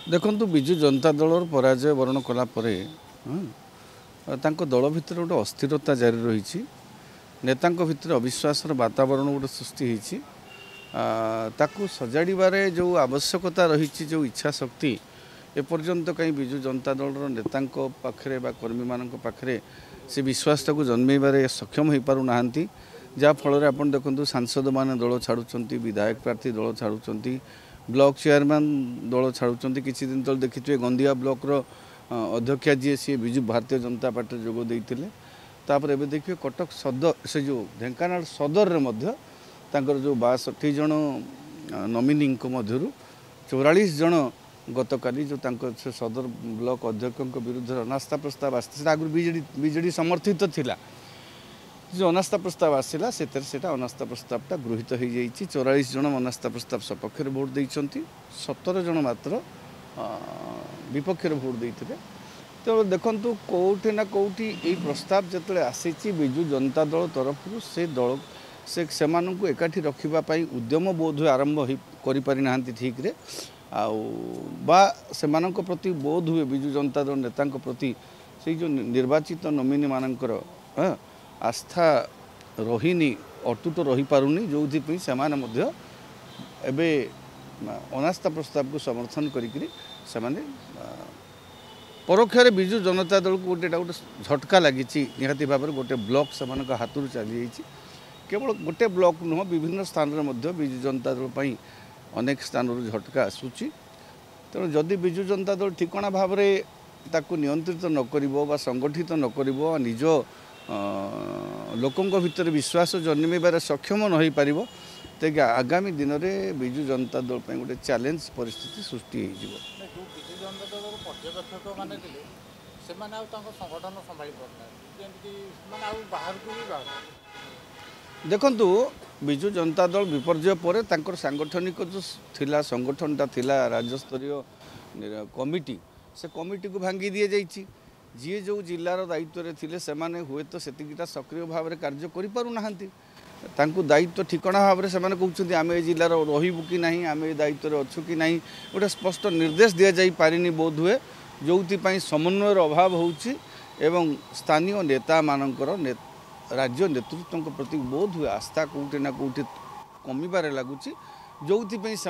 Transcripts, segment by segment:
देखु विजु जनता दल पराजय वरण कलापर दल भितर गोटे अस्थिरता जारी रही नेता भितर अविश्वास वातावरण गोटे सृष्टि ताकू सजाड़े जो आवश्यकता रही जो इच्छा शक्ति एपर्यंत कहीं विजु जनता दल नेता पाखे कर्मी मान पाखे से विश्वास टाक जन्मेबारे सक्षम हो पार ना जहाँफल आप देखते सांसद मान दल छाड़ुंट विधायक प्रार्थी दल छाड़ुंट ब्लॉक चेयरमैन दल छाड़ुंट किसी दिन तले देखिए गंदिया ब्लॉक अध्यक्षा जी सी विजु भारतीय जनता पार्टी जोग देते एवं देखिए कटक सदर से जो ढेंकानाल सदर रे मध्य जो 62 जन नॉमिनी मध्य 44 जन गतकाली जो से सदर ब्लॉक अध्यक्ष विरुद्ध अनास्था प्रस्ताव आसता आगुरी बीजेडी समर्थित थिला जो अनास्था प्रस्ताव आसला से अनास्था प्रस्तावटा गृहीत हो जाइए 44 जन अनास्था प्रस्ताव सपक्ष भोट देते 17 जन मात्र विपक्ष भोट देते तो देखु कौटी ना कौटी ये प्रस्ताव जो आसी विजु जनता दल तरफ से दल से एकाठी रखापी उद्यम बोध हुए आरंभ कर ठीक रे से प्रति बोध हुए विजु जनता दल नेता प्रति से जो निर्वाचित नॉमिनी मानकर आस्था रहीनी अटूट रही पारुनी जो से अनास्था प्रस्ताव को समर्थन करी परोक्ष विजु जनता दल को गोटे झटका लगी निहाती भाव में गोटे ब्लॉक से हाथ चली जाइए केवल गोटे ब्लॉक नुह विभिन्न स्थान में विजु जनता दल पर अनेक स्थान झटका आसूची तेणु जदि विजु जनता दल ठिकणा भाव में ताकू नियंत्रित नक संगठित नक निज लोकों भितर विश्वास जन्मेबार सक्षम न हो पार तेज आगामी दिन में विजु जनता दल पर गोटे चैलेंज परिस्थिति सृष्टि देखंतु विजु जनता दल विपर्जय पर तांकर सांगठनिक जो थिला संगठनटा थिला राज्य स्तरीय कमिटी से कमिटी को भांगी दी जाइए जी जो जिलार दायित्व थे से हुए तो सेतिकिटा सक्रिय भाव में कार्य करूँ दायित्व ठिकणा भाव में से कहते आम ए जिलार रही कि ना आम ए दायित्व अच्छु कि ना गोटे स्पष्ट निर्देश दि जा पारिनी बोध हुए जो समन्वयर अभाव होउछि एवं स्थानीय नेता मानकर राज्य नेतृत्व प्रति बोध हुए आस्था कौटे ना कौटे कमिबार लगुच जो से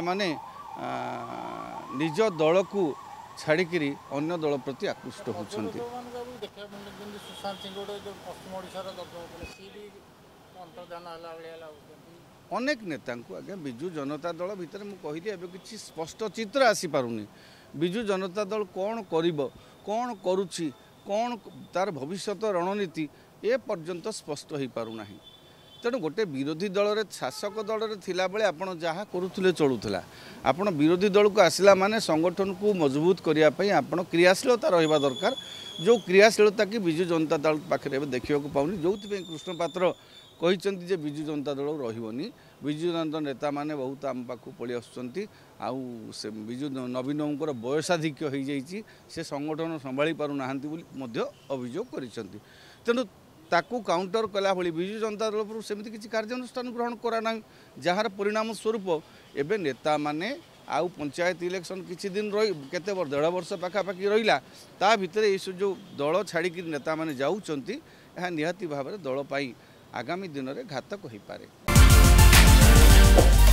निज दल को छाड़िकी अन्य दल प्रति आकृष्ट होती अनेक नेता आज्ञा विजु जनता दल भितर मुझे कहली किसी स्पष्ट चित्र आसी पारुनी विजु जनता दल कौन कौन करुच्ची कौन तार भविष्यत रणनीति ए पर्यंत स्पष्ट हो पारना तेणु गोटे विरोधी दल रे शासक दल रे थिला बेले आपण जहाँ करुले चलूला आपण विरोधी दल को आसला माने संगठन को मजबूत करने आपण क्रियाशीलता रहा दरकार जो क्रियाशीलता की विजु जनता दल पाखे देखा पाऊनी जो कृष्ण पात्र कहते विजु जनता दल रही विजु जनता नेता माने बहुत आम पाक पलि आउ से विजु नवीन बयसाधिक्य हो जाइए से संगठन संभाली पारना अभियोग कर तेणु ताकू काउंटर कला भली विजु जनता दल पर सेमती किसी कार्यानुष्ठान ग्रहण कराना जार परिणाम स्वरूप एवं नेता माने आउ पंचायत इलेक्शन किसी दिन रही केते 1.5 वर्ष पाखापाखि रहा ता भितर ये जो दल छाड़ी नेता माने जाउचंती यह निहाती भाव में दल पाई आगामी दिन में घातक हो पारे।